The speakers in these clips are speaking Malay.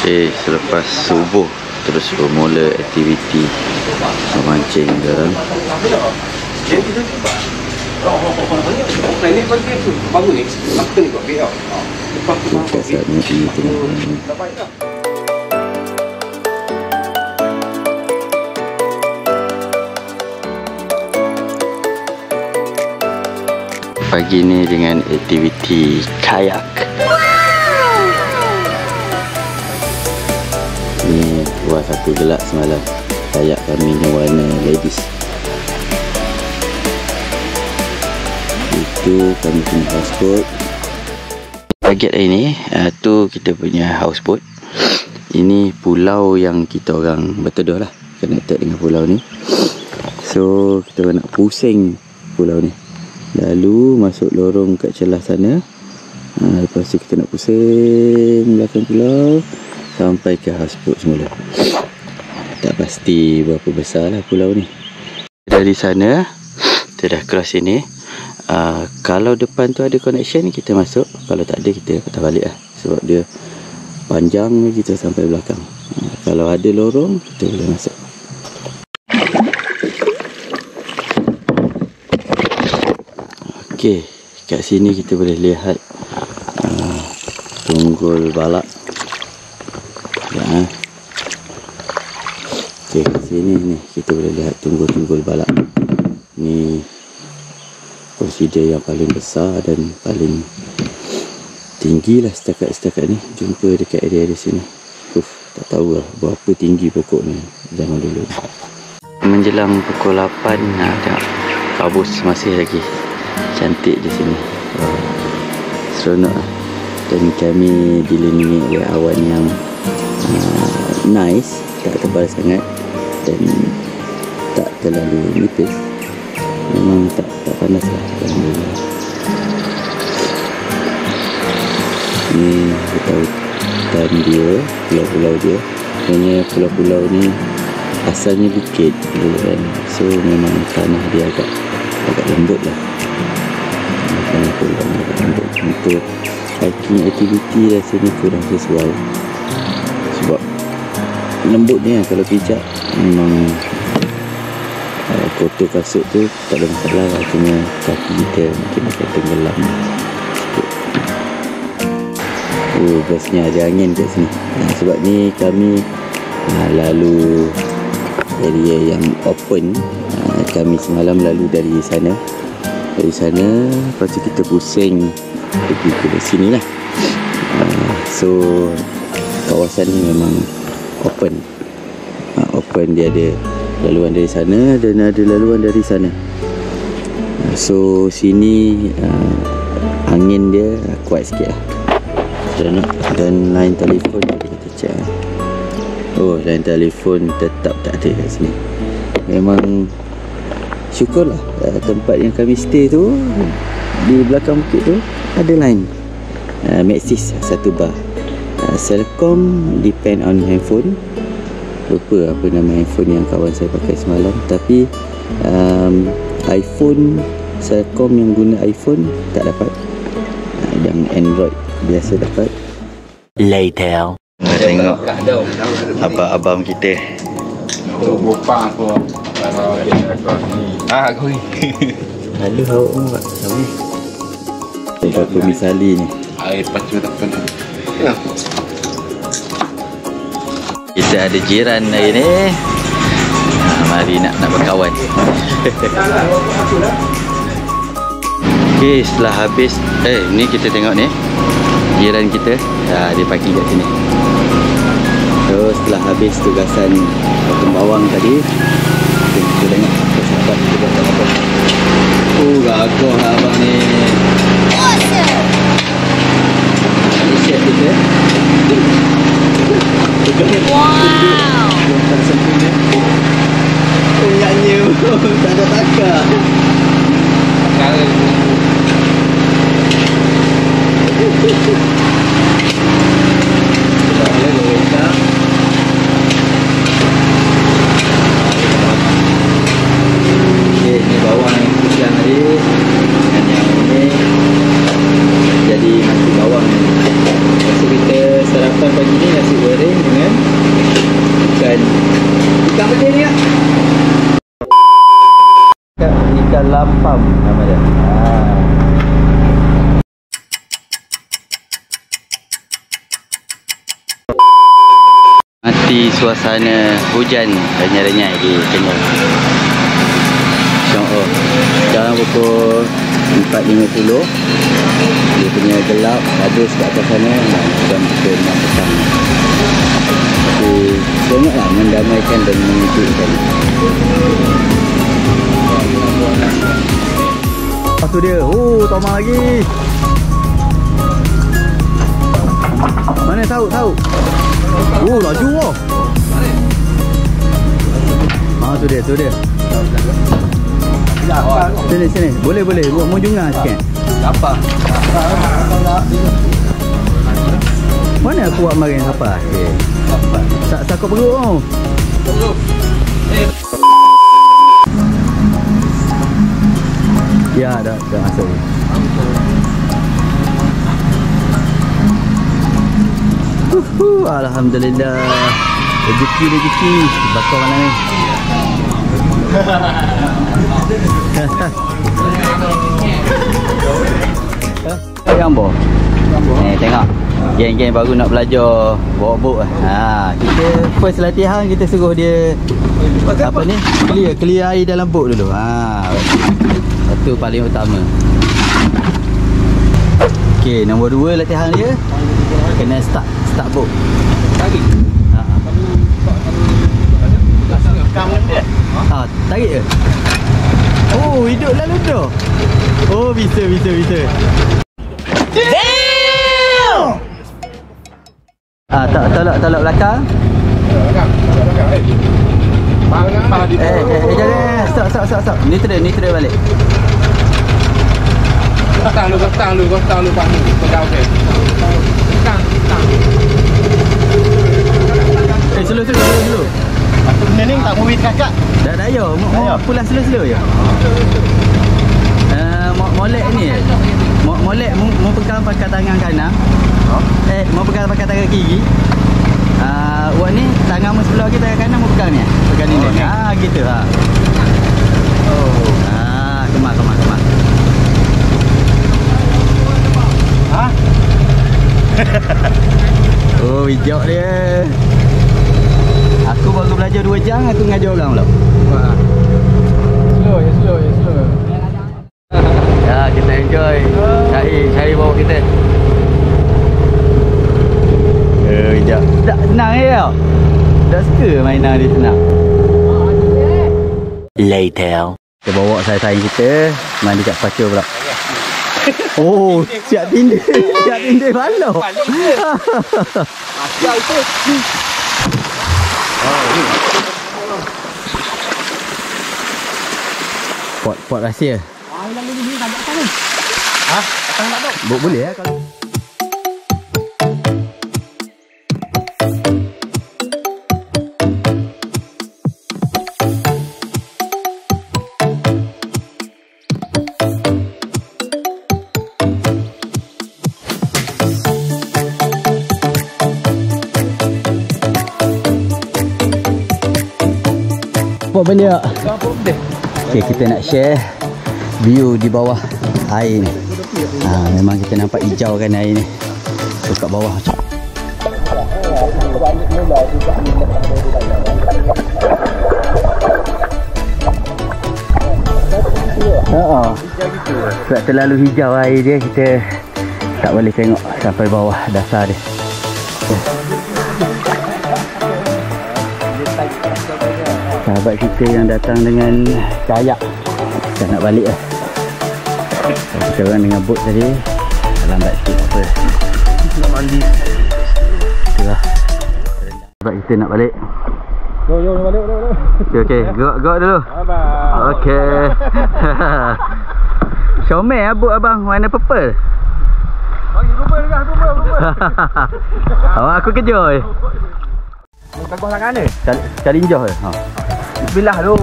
Selepas subuh terus bermula aktiviti memancing sekarang. Dekat sana di tengah. Pagi ni dengan aktiviti kayak. Ni buat satu gelak semalam. Kayak kami yang warna ladies. Itu kami punya houseboat. Target hari ni tu kita punya houseboat. Ini pulau yang kita orang berteduh lah, connected dengan pulau ni. So kita nak pusing pulau ni, lalu masuk lorong kat celah sana. Lepas tu kita nak pusing belakang pulau sampai ke houseboat semula. Tak pasti berapa besar lah pulau ni. Dari sana kita dah cross sini. Kalau depan tu ada connection kita masuk, kalau tak ada kita patah balik lah, sebab dia panjang kita sampai belakang. Kalau ada lorong kita boleh masuk. Okey, kat sini kita boleh lihat tunggul balak. Okey, kat sini ni kita boleh lihat tunggul-tunggul balak. Ni consider yang paling besar dan paling tinggi lah setakat ni. Jumpa dekat area di sini. Tak tahu lah berapa tinggi pokok ni zaman dulu. Menjelang pukul 8 tengok kabus masih lagi cantik di sini. Seronok lah. Dan kami dililingi oleh awan yang nice, tak tebal sangat dan tak terlalu nipis. Memang tak panas lah. Ni hutan dia, pulau-pulau dia. Sebenarnya pulau-pulau ni asalnya bukit dulu kan. So memang tanah dia agak lembut lah. Tanah pulau agak lembut. Untuk hiking activity rasanya kurang sesuai, sebab lembut ni kalau pijak memang kotor kasut tu tak ada masalah lah, cuma kaki kita mungkin akan tenggelam sikit. Bestnya ada angin kat sini. Sebab ni kami lalu area yang open. Kami semalam lalu dari sana. Lepas tu kita pusing pergi ke sini lah. So kawasan ni memang open. Open, dia ada laluan dari sana dan ada laluan dari sana. So sini angin dia kuat sikit lah. Dan line telefon kita cek. Line telefon tetap tak ada kat sini. Memang syukurlah tempat yang kami stay tu di belakang bukit tu ada line Maxis 1 bar. Celcom depend on handphone. Lupa apa nama handphone yang kawan saya pakai semalam, tapi iPhone, Celcom yang guna iPhone tak dapat. Yang Android biasa dapat. Later. Tengok abang-abang kita. Bopang aku. Aku ni. Lalu awak pun buat sama ni. Tengok pemisali ni. Air pacu tak kena. Kita ada jiran hari ni. Mari nak berkawan. Okey, setelah habis ni kita tengok ni jiran kita, dia parking kat sini. So setelah habis tugasan potong bawang tadi, kita tengok sahabat kita buat apa. Gagah abang ni. Awesome. Ini chef kita. Wow. Tak sempurna. Punyanya tak ada takar. Ini bawang yang putih tadi dengan yang ini jadi nasi bawang. Lepas kita sarapan pagi ni nasi goreng Lampam nama dia. Mati suasana hujan renyai-renyai di Kenyir. InsyaAllah. Sekarang pukul 4.50. Dia punya gelap habis kat atas sana. Jam pukul 6 petang. Tapi seronoklah mendamaikan dan menyejukkan. Lepas tu dia. Oh, Toma lagi. Mana tahu. Oh, laju wah. Tu dia. Sini. Boleh. Mau jungang sikit. Apa? Mana aku buat marin apa? Sakut perut tau. Ya, dah masuk. Alhamdulillah. Rezeki. Bakar mana ni? Gambar. Ni tengok. Geng-geng baru nak belajar bawa boat. Kita first latihan kita suruh dia apa ni? Clear air dalam boat dulu. Itu paling utama. Okey, nombor 2 latihan dia kena start boat. Tarik. Tarik ke? Oh, hidup lalu tu. Oh, bisa. Damn! Tolak belakang. Jangan. Stop. Neutral balik. Gotang lu Pak. Pegang okey. Tang. Slow. Aku ni tak mau kakak. Dah yo. Mau pulang slow je. Molek ni. Molek mau pegang pakai tangan kanan. Mau pegang pakai tangan kiri. Buat ni tangan sebelah kita tangan kanan mau pegang ni. Pegang ni. Gitu kemas. Oh, hijau dia. Aku baru belajar 2 jam, aku ngajar orang pula. Slow. Ya, kita enjoy. Cari bawah kita. Hijau. Tak senang tau. Tak suka mainan dia senang. Later. Kita bawa saya kita mandi kat pacu pula. Oh, siap tindir balok. Asyik itu. Pot rahsia. Hilang ni tak ada ni. Tak ada. Boleh kalau apa benda? Okay, kita nak share view di bawah air ni. Memang kita nampak hijau kan air ni. Kat bawah macam. Sebab terlalu hijau air dia, kita tak boleh tengok sampai bawah dasar dia. Sahabat kita yang datang dengan kayak dah nak balik lah. Kita orang dengan bot tadi lambat sikit apa. Nak mandi. Itulah. Sahabat kita nak balik. Jom balik. Okey, gerak dulu. Bye. Okey. Xiaomi bot abang warna purple. Bagi rumput. Awak aku kejut. Kagok tangan ni. Cari injah je. Bismillah tu.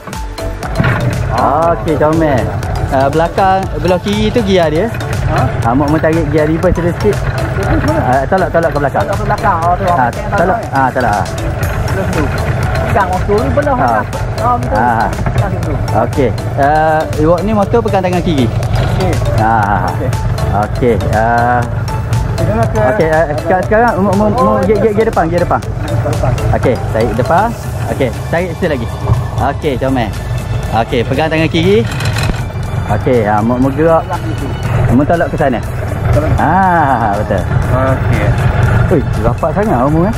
Okey, comel. Belakang belah kiri tu gear dia. Mak tarik gear reverse sikit. Tolak ke belakang. Tolak ke belakang. Tolak. Tolak. Pegang waktu ni belah. Okey. Awak ni motor pegang tangan kiri. Okey. Okey. Okey, sekarang gear depan. Okey, tarik depan. Okey, tarik sikit lagi. Okey, comel. Okey, pegang tangan kiri. Okey, mau gerak. Mau tolak ke sana. Betul. Okey. Ui, rapat sangat kamu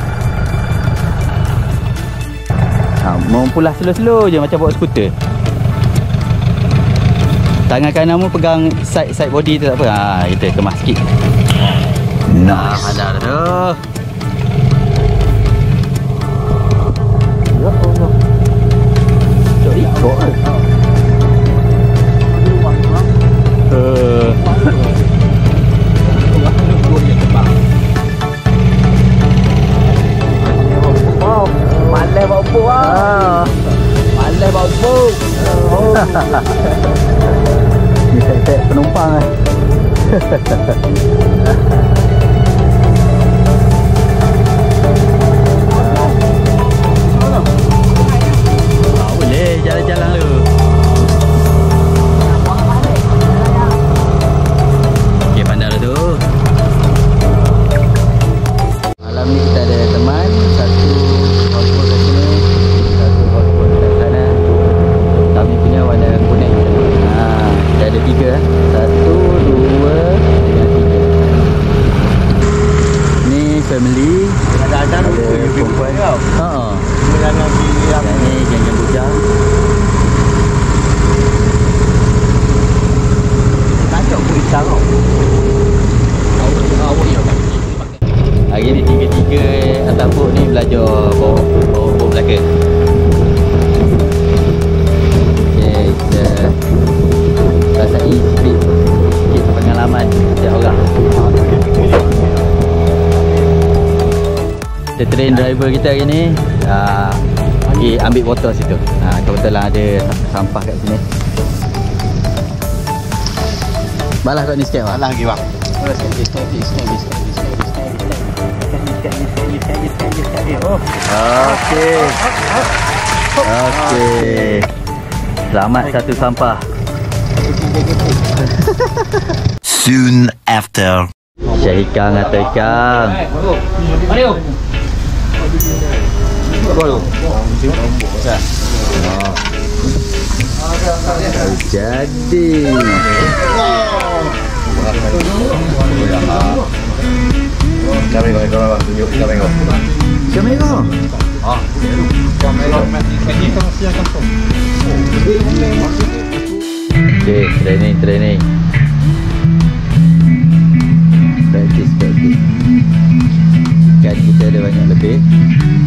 mau pulas slow-slow je macam bawa skuter. Tangan kananmu pegang side body tu tak apa. Kita kemas sikit. Nice. Pandai dah tu. Ya Allah. Cok ikut ke? Malas bawa buah. Malas bawa buah. Ni set penumpang boleh jalan-jalan lu. Okey, pandai tu. Malam ni kita ada teman, satu outboard kat sini, satu outboard kat sana. Kami punya warna kuning. Kita ada 3. 1, 2 dengan 3. Ni family. Ada perempuan. Ni geng-geng bujang. Kacau pun isang tau. Hari ni 3 atas boat ni belajar bawa belakang. Okay, kita rasai sikit pengalaman setiap orang. Kita train driver kita hari ni pergi ambil botol situ. Kebetulan ada sampah kat sini. Balas kat ni sikit bang. Alah lagi bang. Okey. Selamat satu sampah. Soon after. Syahikang atau ikang. Jadi. Kamera tunjuk kamera. Kamera. Okay, training. Practice. Ikan kita ada banyak lebih.